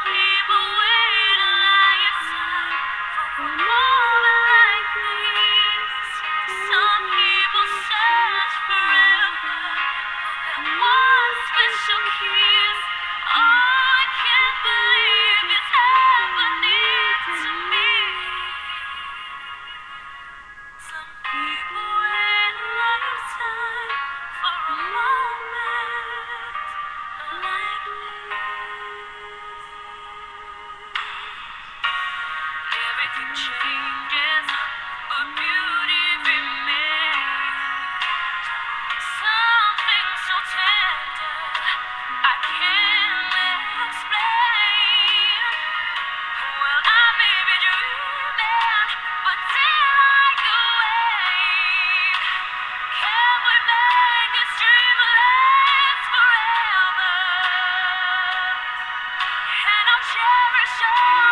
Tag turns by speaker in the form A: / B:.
A: people wait a lifetime for a moment like this. Some people search forever for that one special kiss. Oh, I can't believe it's happening to me. Some people wait a lifetime for a moment like this. Everything changes, but beauty remains. Something so tender, I can't explain. Well, I may be dreaming, but still like a wave. Can we make this dream last forever? And I'll cherish all